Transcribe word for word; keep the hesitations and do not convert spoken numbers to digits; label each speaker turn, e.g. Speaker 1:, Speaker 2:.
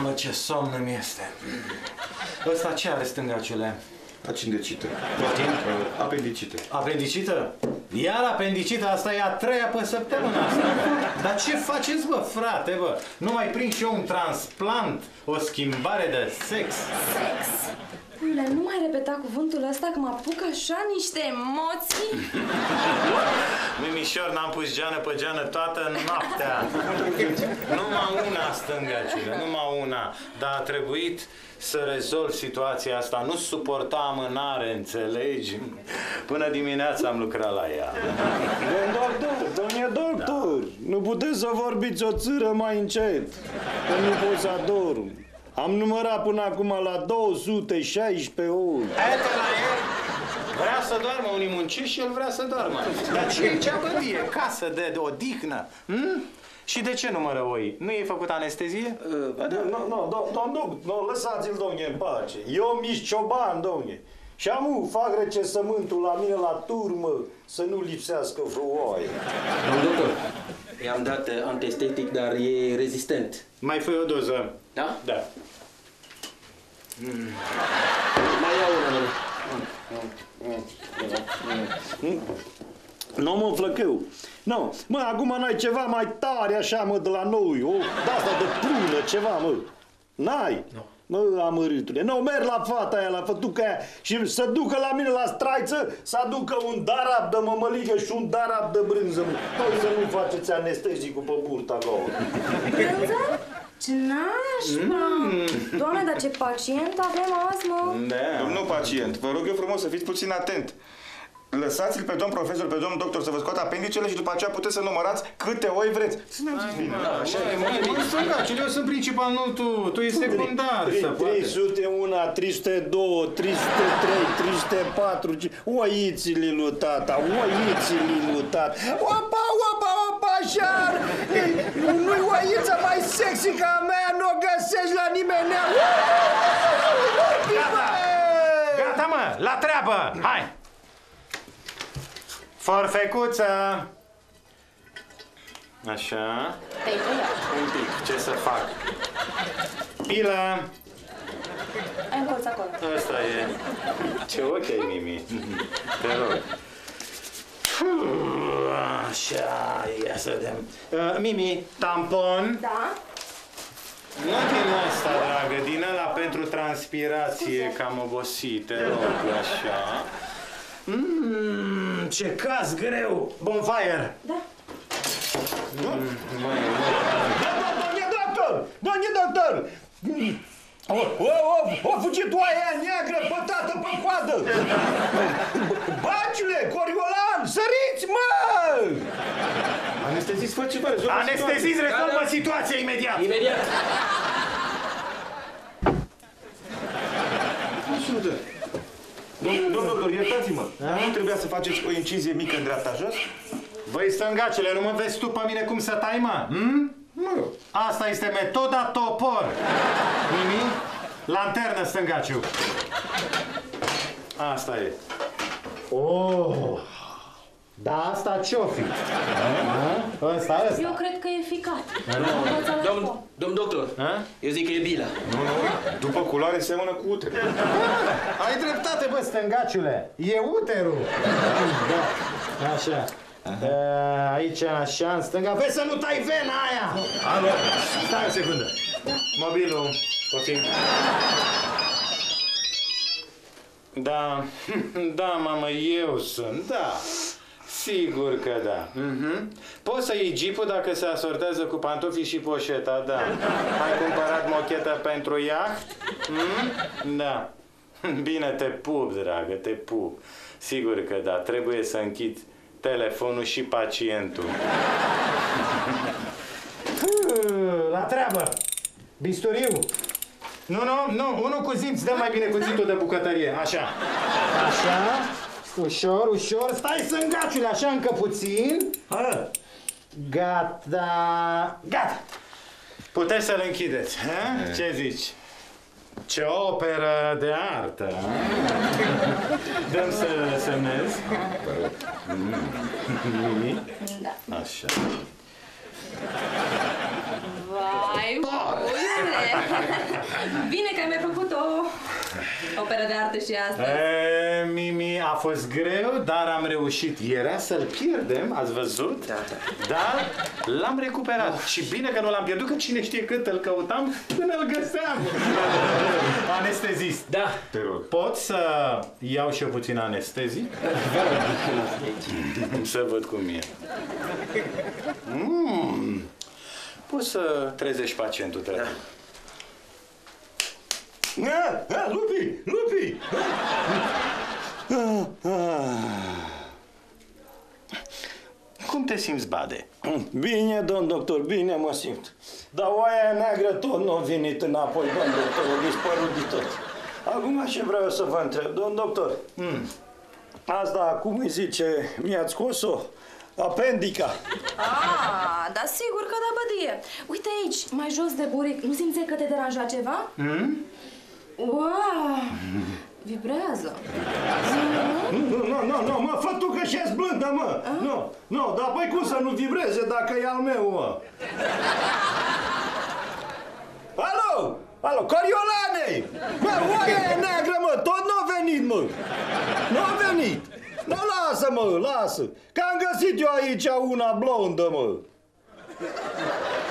Speaker 1: Mamă, ce somn îmi este. Ăsta ce are, stângaciule?
Speaker 2: Acindecită.
Speaker 1: Poftim?
Speaker 2: Apendicită.
Speaker 1: Apendicită? Iar apendicită? Asta e a treia pe săptămână asta. Dar ce faceți, bă, frate, bă? Nu mai prind și eu un transplant? O schimbare de sex?
Speaker 3: Sex? Pule, nu mai repeta cuvântul ăsta că mă apuc așa niște emoții.
Speaker 1: Mimișor, n-am pus geană pe geană toată noaptea. Numai una, stângaciule, numai una. Dar a trebuit să rezolv situația asta. Nu suporta amânare, înțelegi? Până dimineața am lucrat la ea.
Speaker 4: Domn doctor, domnule doctor, da. Nu puteți să vorbiți o țâră mai încet, că nu pot să adorm. Am numărat până acum la două sute șaisprezece ori.
Speaker 1: Uite la el! Vrea să doarmă, unii muncesc și el vrea să doarmă. Dar ce e cea bădie? Casă de, de odihnă. Hm? Și de ce numără oi? Nu i-ai făcut anestezie?
Speaker 4: Uh, nu, nu, nu, domn, nu, lăsați-l, domne, în pace. Eu mi-s cioban, domne. Și amu, fac recensământul la mine la turmă să nu lipsească vreo oaie.
Speaker 5: Domn doctor, i-am dat antestetic, dar e rezistent.
Speaker 1: Mai fă o doză.
Speaker 5: Da?
Speaker 1: Da.
Speaker 5: Mm. Mai iau una.
Speaker 4: Nu mă flăcău. Nu, mă, acum n-ai ceva mai tare așa, mă, de la noi, o de-asta de prună, ceva, mă. N-ai?
Speaker 1: Nu.
Speaker 4: Mă, amărâtule, nu, merg la fata aia, la fătuca aia și să ducă la mine la straiță, să aducă un darab de mămăligă și un darab de brânză. Păi să nu faceți anestezicul pe burta lor.
Speaker 3: Brânză? Ce nașpa! Mm. Doamne, dar ce pacient avem azi, mă?
Speaker 1: Da.
Speaker 2: Domnul pacient, vă rog eu frumos să fiți puțin atent. Lăsați-l pe domn profesor, pe domn doctor să vă scoată apendicele și după aceea puteți să numărați câte oi vreți. Țineți bine.
Speaker 1: Măi, stângaciule, eu sunt principal, nu tu. Tu ești secundar.
Speaker 4: trei sute unu, trei sute doi, trei sute trei, trei sute patru, oițile lui tata, oițile lui tata. Opa, opa, opa, așa! Nu-i oița mai sexy ca a mea, nu o găsești la nimeni.
Speaker 1: Gata! Gata, mă! La treabă! Hai! Forfecuță! Așa. Un pic, ce să fac? Pilă!
Speaker 3: Ai un colț acolo.
Speaker 1: Asta e. Ce ochi ai, Mimi. Te rog. Așa, ia să vedem. Uh, Mimi, tampon.
Speaker 3: Da?
Speaker 1: Nu din asta, dragă, din ăla pentru transpirație, că am obosit, te rog, așa. Mmm, ce caz greu! Bonfire!
Speaker 3: Da.
Speaker 1: Mm, măi,
Speaker 4: Doamne doctor! Doamne doctor! O, o, o, o fugit oaia neagră pătată pe coadă! Baciule, Coriolan, săriți, mă!
Speaker 2: Anesteziți, fă ceva, rezolvă
Speaker 1: anesteziți, rezolvă situația imediat!
Speaker 5: Imediat!
Speaker 2: Nu sudă. Domnul doctor, iertați-mă. Nu trebuia să faceți o incizie mică în dreapta jos?
Speaker 1: Băi, stângacele, nu mă vezi tu pe mine cum să tai, mă? Hm?
Speaker 2: Mă rog.
Speaker 1: Asta este metoda topor. Mimi, lanternă, stângaciu. Asta e. Oh! Da, asta ce-o fi? Ăsta, ăsta.
Speaker 3: Eu cred că e ficat.
Speaker 5: Domn, domn doctor,
Speaker 1: A?
Speaker 5: eu zic că e bila.
Speaker 2: Nu, nu, după culoare seamănă cu utere.
Speaker 1: Ai dreptate, bă, stângaciule. E uterul. Da, așa. Da, aici, așa, în stânga. Vezi să nu tai vena aia! Alo, stai o secundă. Mobilul, puțin. Da, da, mamă, eu sunt, da. Sigur că da. Mm-hmm. Poți să iei jeepul dacă se asortează cu pantofii și poșeta, da. Ai cumpărat mochetă pentru iaht? Mm? Da. Bine, te pup, dragă, te pup. Sigur că da, trebuie să închizi telefonul și pacientul. La treabă! Bisturiu! Nu, nu, nu, unul cu zinți, dă mai bine cuțitul de bucătărie, așa. Așa, ușor, ușor, stai sângaciule, așa încă puțin. Ha. Gata, gata. Puteți să-l închideți, ha? Ce zici? Ce operă de artă! Dăm să semnez. Mimi?
Speaker 3: Da.
Speaker 1: Așa.
Speaker 3: Vai, uite! Bine că ai mai făcut o operă de artă și asta.
Speaker 1: E, Mimi, a fost greu, dar am reușit. Era să-l pierdem, ați văzut?
Speaker 5: Da, da.
Speaker 1: Dar l-am recuperat. Și bine că nu l-am pierdut, că cine știe cât îl căutam până îl găseam. Anestezist.
Speaker 5: Da.
Speaker 1: Te rog. Pot să iau și eu puțin anestezic? Să văd cum e. Mm. Poți să trezești pacientul, te rog.
Speaker 4: Ha, ha, lupi, lupi!
Speaker 1: Cum te simți, Bade?
Speaker 4: Bine, domn doctor, bine mă simt. Dar oaia neagră tot nu a venit înapoi, domn doctor, a dispărut de tot. Acum ce vreau să vă întreb, domn doctor? Mm. Asta, cum îi zice, mi-ați scos-o? Apendica.
Speaker 3: Ah, dar sigur că da, bădie. Uite aici, mai jos de buric, nu simți că te deranja ceva?
Speaker 1: Mm?
Speaker 3: Wow! Vibrează.
Speaker 4: Nu, nu, nu, nu, mă, fă tu că și-ești blândă, mă. Nu, nu, dar păi cum să nu vibreze dacă e al meu, mă? Alo, alo, Coriolane! Bă, oaia e neagră, mă, tot n-a venit, mă. N-a venit. Nu, lasă, mă, lasă. Că am găsit eu aici una blondă, mă.